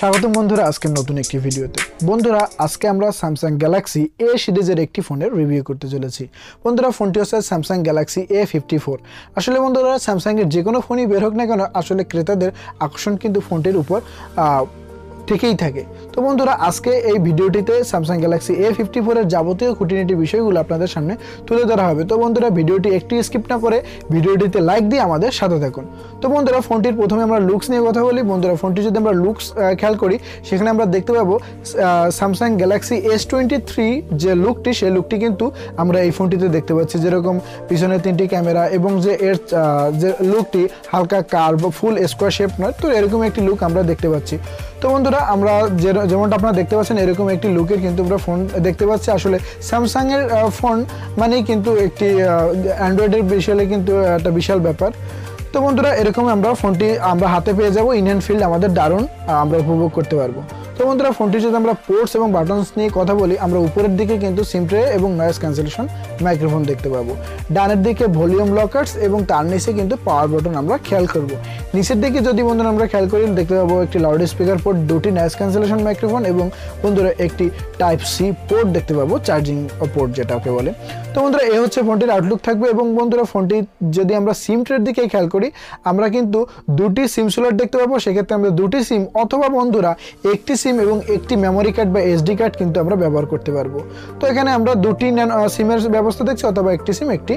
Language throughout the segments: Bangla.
স্বাগতম বন্ধুরা আজকের নতুন একটি ভিডিওতে। বন্ধুরা আজকে আমরা স্যামসাং গ্যালাক্সি এ সিরিজের একটি ফোনের রিভিউ করতে চলেছি। বন্ধুরা ফোনটি হচ্ছে স্যামসাং গ্যালাক্সি A54। আসলে বন্ধুরা স্যামসাংয়ের যে কোনো ফোনই বের হোক না কেন আসলে ক্রেতাদের আকর্ষণ কিন্তু ফোনটির উপর থেকেই থাকে। তো বন্ধুরা আজকে এই ভিডিওটিতে স্যামসাং গ্যালাক্সি A54 এর যাবতীয় খুঁটিনাটি বিষয়গুলো আপনাদের সামনে তুলে ধরা হবে। তো বন্ধুরা ভিডিওটি একটু স্কিপ না করে ভিডিওটিতে লাইক দিয়ে আমাদের সাথে থাকুন। তো বন্ধুরা ফোনটির প্রথমে আমরা লুকস নিয়ে কথা বলি। বন্ধুরা ফোনটি যদি আমরা লুকস খেয়াল করি সেখানে আমরা দেখতে পাবো স্যামসাং গ্যালাক্সি S23 যে লুকটি সেই লুকটি কিন্তু আমরা এই ফোনটিতে দেখতে পাচ্ছি, যেরকম পিছনে 3টি ক্যামেরা এবং যে এর যে লুকটি হালকা কার্ভ ফুল স্কোয়ার শেপ নয়, তো এরকম একটি লুক আমরা দেখতে পাচ্ছি। তো বন্ধুরা আমরা যেমনটা আপনারা দেখতে পাচ্ছেন এরকম একটি লুকের কিন্তু আমরা ফোন দেখতে পাচ্ছি। আসলে স্যামসাংয়ের ফোন মানেই কিন্তু একটি অ্যান্ড্রয়েডের বিষয়ে কিন্তু একটা বিশাল ব্যাপার। তো বন্ধুরা এরকম আমরা ফোনটি আমরা হাতে পেয়ে যাব, ইন হ্যান্ড ফিল্ড আমাদের দারুণ আমরা উপভোগ করতে পারবো। তো বন্ধুরা ফোনটি যদি আমরা পোর্টস এবং বাটনস নিয়ে কথা বলি, আমরা উপরের দিকে কিন্তু সিম ট্রে এবং নয়েজ ক্যান্সেলেশন মাইক্রোফোন দেখতে পাবো। ডানের দিকে ভলিউম লকার্স এবং তার নিচে কিন্তু পাওয়ার বাটন আমরা খেয়াল করব। নিচের দিকে যদি বন্ধুরা আমরা খেয়াল করি দেখতে পাবো একটি লাউড স্পিকার পোর্ট, দুটি নয়েজ ক্যান্সেলেশন মাইক্রোফোন এবং বন্ধুরা একটি টাইপ সি পোর্ট দেখতে পাবো, চার্জিং পোর্ট যেটাকে বলে। তো বন্ধুরা এই হচ্ছে ফোনটির আউটলুক থাকবে। এবং বন্ধুরা ফোনটি যদি আমরা সিম ট্রের দিকে খেয়াল করি আমরা কিন্তু দুটি সিম স্লট দেখতে পাবো। সেক্ষেত্রে আমরা দুটি সিম অথবা বন্ধুরা একটি সিম এবং একটি মেমোরি কার্ড বা এসডি কার্ড কিন্তু আমরা ব্যবহার করতে পারবো। তো এখানে আমরা দুটি সিমের ব্যবস্থা দেখছি, অথবা একটি সিম একটি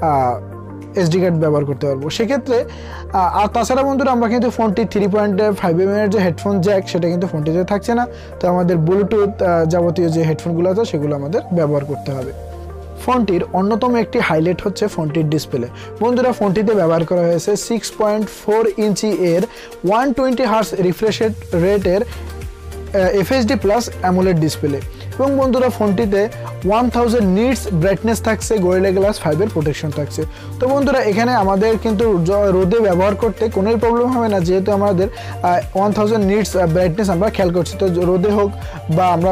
এসডি কার্ড ব্যবহার করতে পারবো সেক্ষেত্রে। আর তাছাড়া বন্ধুরা আমরা কিন্তু ফোনটি 3.5mm এর যে হেডফোন জ্যাক সেটা কিন্তু ফোনটিতে থাকছে না। তো আমাদের ব্লুটুথ যাবতীয় যে হেডফোনগুলো আছে সেগুলো আমাদের ব্যবহার করতে হবে। ফোনটির অন্যতম একটি হাইলাইট হচ্ছে ফোনটির ডিসপ্লে। বন্ধুরা ফোনটিতে ব্যবহার করা হয়েছে 6.4 ইঞ্চি এর 120 হার্টজ রিফ্রেশ রেটের FHD প্লাস অ্যামোলেড ডিসপ্লে। এবং বন্ধুরা ফোনটিতে 1000 নিটস ব্রাইটনেস থাকছে, গরিলা গ্লাস 5 এর প্রোটেকশন থাকছে। তো বন্ধুরা এখানে আমাদের কিন্তু রোদে ব্যবহার করতে কোনোই প্রবলেম হবে না, যেহেতু আমাদের 1000 নিটস ব্রাইটনেস আমরা খেয়াল করছি। তো রোদে হোক বা আমরা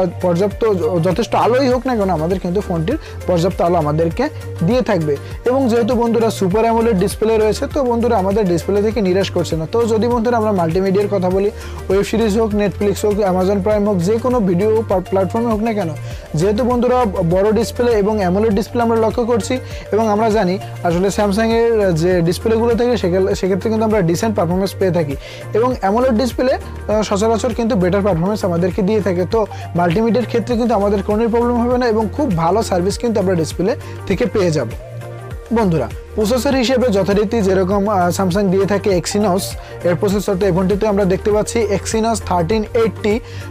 যথেষ্ট আলোই হোক না কেন আমাদের কিন্তু ফোনটির পর্যাপ্ত আলো আমাদেরকে দিয়ে থাকবে। এবং যেহেতু বন্ধুরা সুপার অ্যামোলেড ডিসপ্লে রয়েছে তো বন্ধুরা আমাদের ডিসপ্লে থেকে নিরাশ করছে না। তো যদি বন্ধুরা আমরা মাল্টিমিডিয়ার কথা বলি, ওয়েব সিরিজ হোক, নেটফ্লিক্স হোক, অ্যামাজন প্রাইম হোক, যে কোনো ভিডিও প্ল্যাটফর্মে হোক না কেন, যেহেতু বন্ধুরা বড় ডিসপ্লে এবং অ্যামোলেড ডিসপ্লে আমরা লক্ষ্য করছি এবং আমরা জানি আসলে স্যামসাংয়ের যে ডিসপ্লেগুলো থাকে সেক্ষেত্রে কিন্তু আমরা ডিসেন্ট পারফরমেন্স পেয়ে থাকি এবং অ্যামোলেড ডিসপ্লে সচরাচর কিন্তু বেটার পারফরমেন্স আমাদেরকে দিয়ে থাকে। তো মাল্টিমিডিয়ার ক্ষেত্রে কিন্তু আমাদের কোনো প্রবলেম হবে না এবং খুব ভালো সার্ভিস কিন্তু আমরা ডিসপ্লে থেকে পেয়ে যাব। বন্ধুরা প্রসেসর হিসেবে যথারীতি যেরকম স্যামসাং দিয়ে থাকে এক্সিনস এর প্রসেসর, তো এই ফোনটিতে আমরা দেখতে পাচ্ছি এক্সিনস 1380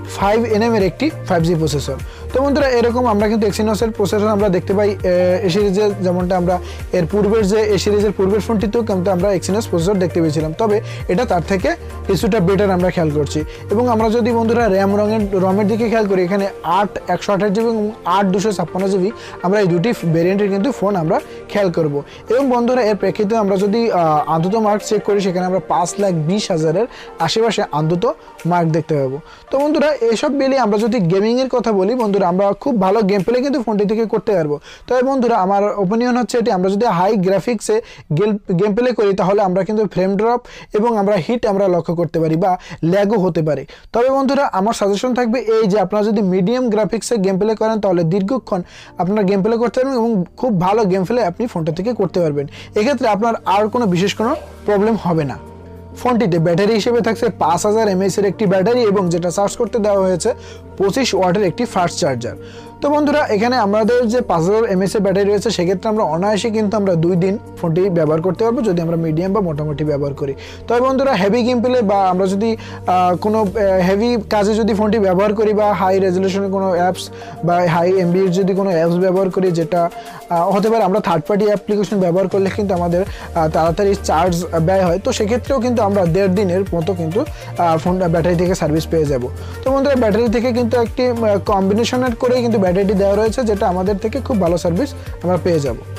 5nm এর একটি 5G প্রসেসর। তো বন্ধুরা এরকম আমরা কিন্তু এক্সিনসের প্রসেসর আমরা দেখতে পাই এ সিরিজের, যেমনটা আমরা এর পূর্বের যে এ সিরিজের পূর্বের ফোনটিতেও কিন্তু আমরা এক্সিনস প্রসেসর দেখতে পেয়েছিলাম, তবে এটা তার থেকে কিছুটা বেটার আমরা খেয়াল করছি। এবং আমরা যদি বন্ধুরা রমের দিকে খেয়াল করি, এখানে 128GB এবং 256GB আমরা এই দুটি ভেরিয়েন্টের কিন্তু ফোন আমরা খেয়াল করব। এবং বন্ধুরা এর প্রেক্ষিতে আমরা যদি আন্তত মার্ক চেক করি সেখানে আমরা 5,20,000-এর আশেপাশে আন্তত মার্ক দেখতে পাবো। তো বন্ধুরা এসব মিলিয়ে আমরা যদি গেমিংয়ের কথা বলি বন্ধুরা আমরা খুব ভালো গেম প্লে কিন্তু ফোনটি থেকে করতে পারবো। তবে বন্ধুরা আমার ওপিনিয়ন হচ্ছে এটি, আমরা যদি হাই গ্রাফিক্সে গেম প্লে করি তাহলে আমরা কিন্তু ফ্রেম ড্রপ এবং আমরা হিট আমরা লক্ষ্য করতে পারি বা ল্যাগও হতে পারে। তবে বন্ধুরা আমার সাজেশন থাকবে এই যে আপনারা যদি মিডিয়াম গ্রাফিক্সে গেম প্লে করেন তাহলে দীর্ঘক্ষণ আপনারা গেম প্লে করতে পারবেন এবং খুব ভালো গেম প্লে আপনি ফোনটা থেকে করতে পারবেন। এক্ষেত্রে আপনার আর কোনো বিশেষ কোনো প্রবলেম হবে না। ফোনটিতে ব্যাটারি হিসেবে থাকছে 5000 mAh এর একটি ব্যাটারি এবং যেটা চার্জ করতে দেওয়া হয়েছে 25 ওয়াটের একটি ফাস্ট চার্জার। তো বন্ধুরা এখানে আমাদের যে 5000 mAh এর ব্যাটারি রয়েছে সেক্ষেত্রে আমরা অনায়াসে কিন্তু আমরা 2 দিন ফোনটি ব্যবহার করতে পারবো যদি আমরা মিডিয়াম বা মোটামুটি ব্যবহার করি। তবে বন্ধুরা হেভি গেম প্লে বা আমরা যদি কোনো হেভি কাজে যদি ফোনটি ব্যবহার করি বা হাই রেজলিউশনের কোনো অ্যাপস বা হাই এমবির যদি কোনো অ্যাপস ব্যবহার করি, যেটা হতে পারে আমরা থার্ড পার্টি অ্যাপ্লিকেশন ব্যবহার করলে কিন্তু আমাদের তাড়াতাড়ি চার্জ ব্যয় হয়, তো সেক্ষেত্রেও কিন্তু আমরা 1.5 দিনের মতো কিন্তু ফোনটা ব্যাটারি থেকে সার্ভিস পেয়ে যাব। তো বন্ধুরা ব্যাটারি থেকে কিন্তু একটি কম্বিনেশনের করেই কিন্তু ব্যাটারিটি দেওয়া রয়েছে, যেটা আমাদের থেকে খুব ভালো সার্ভিস আমরা পেয়ে যাব।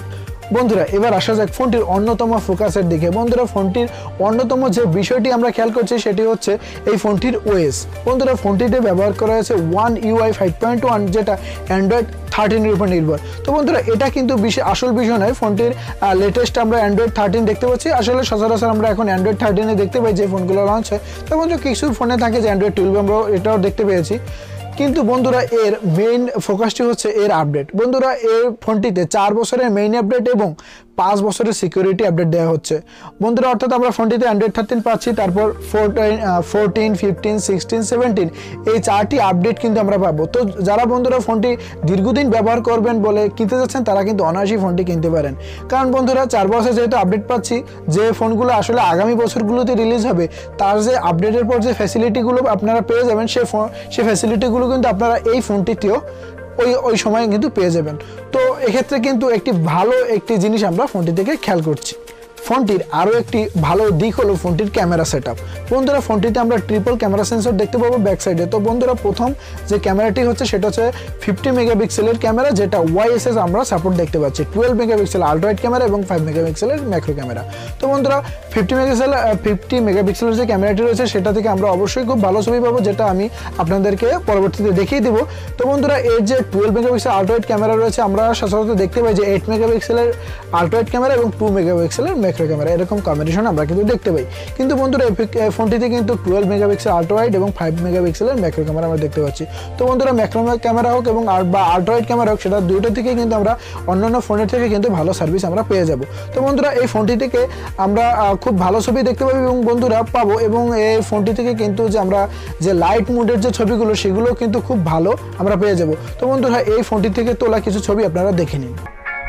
বন্ধুরা এবার আসা যাক ফোনটির অন্যতম ফোকাসের দিকে। বন্ধুরা ফোনটির অন্যতম যে বিষয়টি আমরা খেয়াল করছি সেটি হচ্ছে এই ফোনটির ওএস। বন্ধুরা ফোনটিতে ব্যবহার করা হয়েছে ওয়ান UI 5.1, যেটা অ্যান্ড্রয়েড 13 এর উপর নির্ভর। তো বন্ধুরা এটা কিন্তু আসল বিষয় নয়, ফোনটির লেটেস্ট আমরা অ্যান্ড্রয়েড 13 দেখতে পাচ্ছি। আসলে সচরাচর আমরা এখন অ্যান্ড্রয়েড 13 দেখতে পাই যে ফোনগুলো লঞ্চ হয়। তো বন্ধুরা কিছু ফোনে থাকে যে অ্যান্ড্রয়েড 12 আমরা এটাও দেখতে পেয়েছি। কিন্তু বন্ধুরা এর মেইন ফোকাসটি হচ্ছে এর আপডেট। বন্ধুরা এই ফোনটিতে 4 বছরের মেইন আপডেট এবং 5 বছরের সিকিউরিটি আপডেট দেওয়া হচ্ছে। বন্ধুরা অর্থাৎ আমরা ফোনটিতে অ্যান্ড্রয়েড 13 পাচ্ছি, তারপর 14, 15, 16, 17 এই 4টি আপডেট কিন্তু আমরা পাবো। তো যারা বন্ধুরা ফোনটি দীর্ঘদিন ব্যবহার করবেন বলে কিনতে যাচ্ছেন তারা কিন্তু অনায়াসেই ফোনটি কিনতে পারেন। কারণ বন্ধুরা 4 বছর যেহেতু আপডেট পাচ্ছি, যে ফোনগুলো আসলে আগামী বছরগুলোতে রিলিজ হবে তার যে আপডেটের পর যে ফ্যাসিলিটিগুলো আপনারা পেয়ে যাবেন সেই ফ্যাসিলিটিগুলো কিন্তু আপনারা এই ফোনটিতেও ওই সময় কিন্তু পেয়ে যাবেন। তো এক্ষেত্রে কিন্তু একটি ভালো একটি জিনিস আমরা ফোনটি থেকে খেয়াল করছি। ফোনটির আরও একটি ভালো দিক হলো ফোনটির ক্যামেরা সেটআপ। বন্ধুরা ফোনটিতে আমরা ট্রিপল ক্যামেরা সেন্সর দেখতে পাবো ব্যাক সাইডে। তো বন্ধুরা প্রথম যে ক্যামেরাটি হচ্ছে সেটা হচ্ছে 50 মেগাপিক্সেলের ক্যামেরা, যেটা ওয়াইএসএস আমরা সাপোর্ট দেখতে পাচ্ছি। 12 মেগাপিক্সেল আল্ট্রাওয়াইড ক্যামেরা এবং 5 মেগাপিক্সেলের ম্যাক্রো ক্যামেরা। তো বন্ধুরা 50 মেগাপিক্সেলের যে ক্যামেরাটি রয়েছে সেটা থেকে আমরা অবশ্যই খুব ভালো ছবি পাবো, যেটা আমি আপনাদেরকে পরবর্তীতে দেখিয়ে দেবো। তো বন্ধুরা এর যে 12 মেগাপিক্সেল আল্ট্রাওয়াইড ক্যামেরা রয়েছে আমরা সচরাচর দেখতে পাই যে 8 মেগাপিক্সেলের আল্ট্রাওয়াইড ক্যামেরা এবং 2 মেগাপিক্সেলের ক্যামেরা, এরকম কম্বিনেশন আমরা কিন্তু দেখতে পাই। কিন্তু বন্ধুরা ফোনটিতে কিন্তু 12 মেগাপিক্সেল আল্ট্রাওয়াইড এবং 5 মেগাপিক্সেলের ম্যাক্রো ক্যামেরা আমরা দেখতে পাচ্ছি। তো বন্ধুরা ম্যাক্রো ক্যামেরা হোক এবং আল্ট্রাওয়াইড ক্যামেরা হোক, সেটা দুটো থেকে কিন্তু আমরা অন্যান্য ফোনের থেকে কিন্তু ভালো সার্ভিস আমরা পেয়ে যাব। তো বন্ধুরা এই ফোনটি থেকে আমরা খুব ভালো ছবি দেখতে পাবো এবং বন্ধুরা পাবো, এবং এই ফোনটি থেকে কিন্তু যে আমরা যে লাইট মুডের যে ছবিগুলো সেগুলো কিন্তু খুব ভালো আমরা পেয়ে যাব। তো বন্ধুরা এই ফোনটি থেকে তোলা কিছু ছবি আপনারা দেখে নিন।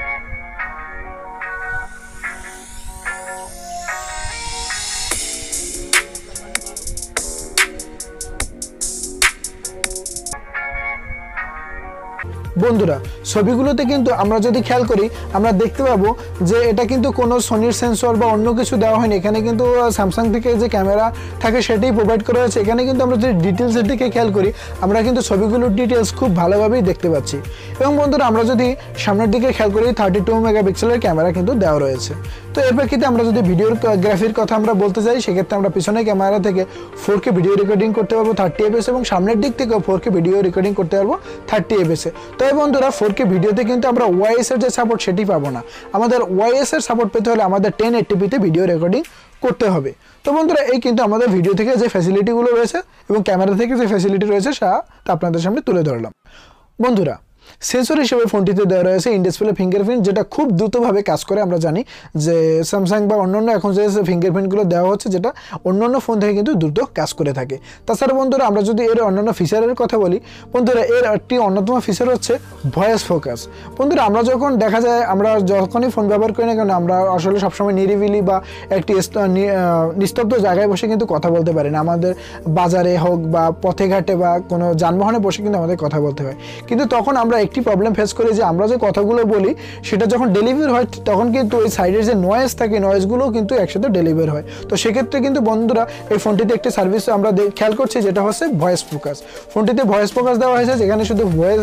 বন্ধুরা ছবিগুলোতে কিন্তু আমরা যদি খেয়াল করি আমরা দেখতে পাবো যে এটা কিন্তু কোনো সোনির সেন্সর বা অন্য কিছু দেওয়া হয়নি। এখানে কিন্তু স্যামসাং থেকে যে ক্যামেরা থাকে সেটাই প্রোভাইড করা হয়েছে। এখানে কিন্তু আমরা যদি ডিটেলসের দিকে খেয়াল করি আমরা কিন্তু ছবিগুলোর ডিটেলস খুব ভালোভাবেই দেখতে পাচ্ছি। এবং বন্ধুরা আমরা যদি সামনের দিকে খেয়াল করি 32 মেগাপিক্সেলের ক্যামেরা কিন্তু দেওয়া রয়েছে। তো এর প্রেক্ষিতে আমরা যদি ভিডিওর গ্রাফির কথা আমরা বলতে চাই, সেক্ষেত্রে আমরা পিছনের ক্যামেরা থেকে 4K ভিডিও রেকর্ডিং করতে পারবো 30 fps এবং সামনের দিক থেকে 4K ভিডিও রেকর্ডিং করতে পারবো 30 fps। তবে বন্ধুরা 4K ভিডিওতে কিন্তু আমরা ওয়াইএস এর যে সাপোর্ট সেটি পাবো না। আমাদের ওয়াইএস এর সাপোর্ট পেতে হলে আমাদের 1080p তে ভিডিও রেকর্ডিং করতে হবে। তো বন্ধুরা এই কিন্তু আমাদের ভিডিও থেকে যে ফ্যাসিলিটিগুলো রয়েছে এবং ক্যামেরা থেকে যে ফ্যাসিলিটি রয়েছে সেটা আপনাদের সামনে তুলে ধরলাম। বন্ধুরা সেন্সর হিসেবে ফোনটিতে দেওয়া রয়েছে ইন ডিসপ্লে ফিঙ্গারপ্রিন্ট, যেটা খুব দ্রুতভাবে কাজ করে। আমরা জানি যে স্যামসাং বা অন্যান্য এখন যে ফিঙ্গারপ্রিন্টগুলো দেওয়া হচ্ছে যেটা অন্যান্য ফোন থেকে কিন্তু দ্রুত কাজ করে থাকে। তাছাড়া বন্ধুরা আমরা যদি এর অন্যান্য ফিচারের কথা বলি, বন্ধুরা এর একটি অন্যতম ফিচার হচ্ছে ভয়েস ফোকাস। বন্ধুরা আমরা যখন দেখা যায় আমরা যখনই ফোন ব্যবহার করি না কেন আমরা আসলে সবসময় নিরিবিলি বা একটি নিস্তব্ধ জায়গায় বসে কিন্তু কথা বলতে পারি না। আমাদের বাজারে হোক বা পথে ঘাটে বা কোনো যানবাহনে বসে কিন্তু আমাদের কথা বলতে হয়। কিন্তু তখন আমরা একটি প্রবলেম ফেস করি যে আমরা যে কথাগুলো বলি সেটা যখন ডেলিভার হয় তখন কিন্তু ওই সাইডের যে নয়েজ থাকে নয়েজগুলো কিন্তু একসাথে ডেলিভার হয়। তো সেক্ষেত্রে কিন্তু বন্ধুরা এই ফোনটিতে একটি সার্ভিস আমরা খেয়াল করছি যেটা হচ্ছে ভয়েস ফোকাস। ফোনটিতে ভয়েস ফোকাস দেওয়া হয়েছে, যেখানে শুধু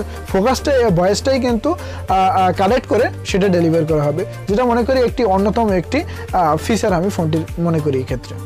ভয়েসটাই কিন্তু কালেক্ট করে সেটা ডেলিভার করা হবে, যেটা মনে করি একটি অন্যতম একটি ফিচার আমি ফোনটির মনে করি এই ক্ষেত্রে।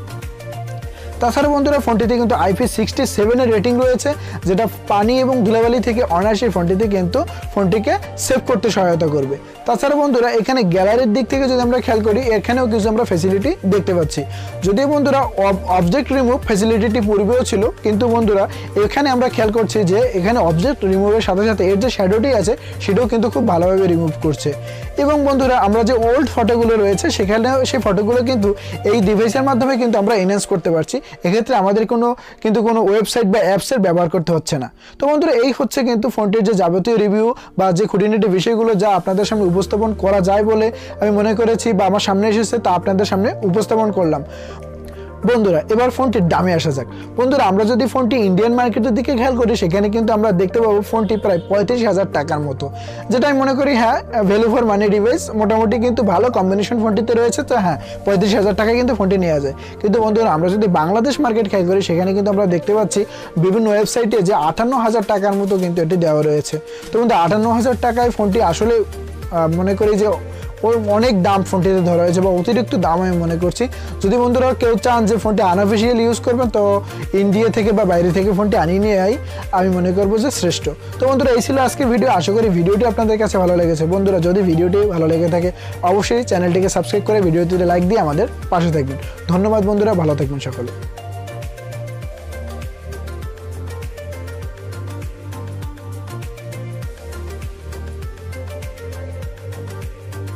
তাছাড়া বন্ধুরা ফোনটিতে কিন্তু IP67 এর রেটিং রয়েছে, যেটা পানি এবং ধুলাবালি থেকে অনায়াসে ফোনটিতে কিন্তু ফোনটিকে সেভ করতে সহায়তা করবে। তাছাড়া বন্ধুরা এখানে গ্যালারির দিক থেকে যদি আমরা খেয়াল করি এখানেও কিছু আমরা ফ্যাসিলিটি দেখতে পাচ্ছি। যদিও বন্ধুরা অবজেক্ট রিমুভ ফ্যাসিলিটিটি পূর্বেও ছিল, কিন্তু বন্ধুরা এখানে আমরা খেয়াল করছি যে এখানে অবজেক্ট রিমুভের সাথে সাথে এর যে শ্যাডোটি আছে সেটাও কিন্তু খুব ভালোভাবে রিমুভ করছে। এবং বন্ধুরা আমরা যে ওল্ড ফটোগুলো রয়েছে সেখানেও সেই ফটোগুলো কিন্তু এই ডিভাইসের মাধ্যমে কিন্তু আমরা এনহ্যান্স করতে পারছি। এক্ষেত্রে আমাদের কোনো ওয়েবসাইট বা অ্যাপসের ব্যবহার করতে হচ্ছে না। তো বন্ধুরা এই হচ্ছে কিন্তু ফোনটির যে যাবতীয় রিভিউ বা যে খুঁটিনাটি বিষয়গুলো যা আপনাদের সামনে উপস্থাপন করা যায় বলে আমি মনে করেছি বা আমার সামনে এসেছে তা আপনাদের সামনে উপস্থাপন করলাম। বন্ধুরা এবার ফোনটির দামে আসা যাক। বন্ধুরা আমরা যদি ফোনটি ইন্ডিয়ান মার্কেটের দিকে খেয়াল করি সেখানে কিন্তু আমরা দেখতে পাবো ফোনটি প্রায় 35,000 টাকার মতো, যেটা আমি মনে করি হ্যাঁ ভ্যালু ফর মানি ডিভাইস মোটামুটি কিন্তু ভালো কম্বিনেশন ফোনটিতে রয়েছে। তো হ্যাঁ 35,000 টাকায় কিন্তু ফোনটি নেওয়া যায়। কিন্তু বন্ধুরা আমরা যদি বাংলাদেশ মার্কেট খেয়াল করি সেখানে কিন্তু আমরা দেখতে পাচ্ছি বিভিন্ন ওয়েবসাইটে যে 58,000 টাকার মতো কিন্তু এটি দেওয়া রয়েছে। তো বন্ধু 58,000 টাকায় ফোনটি আসলে মনে করি যে ওর অনেক দাম ফোনটিতে ধরা হয়েছে বা অতিরিক্ত দাম আমি মনে করছি। যদি বন্ধুরা কেউ চান যে ফোনটি আনঅফিসিয়াল ইউজ করবেন তো ইন্ডিয়া থেকে বা বাইরে থেকে ফোনটি আনিয়ে নিয়ে আমি মনে করবো যে শ্রেষ্ঠ। তো বন্ধুরা এই ছিল আজকের ভিডিও। আশা করি ভিডিওটি আপনাদের কাছে ভালো লেগেছে। বন্ধুরা যদি ভিডিওটি ভালো লেগে থাকে অবশ্যই চ্যানেলটিকে সাবস্ক্রাইব করে ভিডিওটিতে লাইক দিয়ে আমাদের পাশে থাকবেন। ধন্যবাদ বন্ধুরা, ভালো থাকবেন সকলে।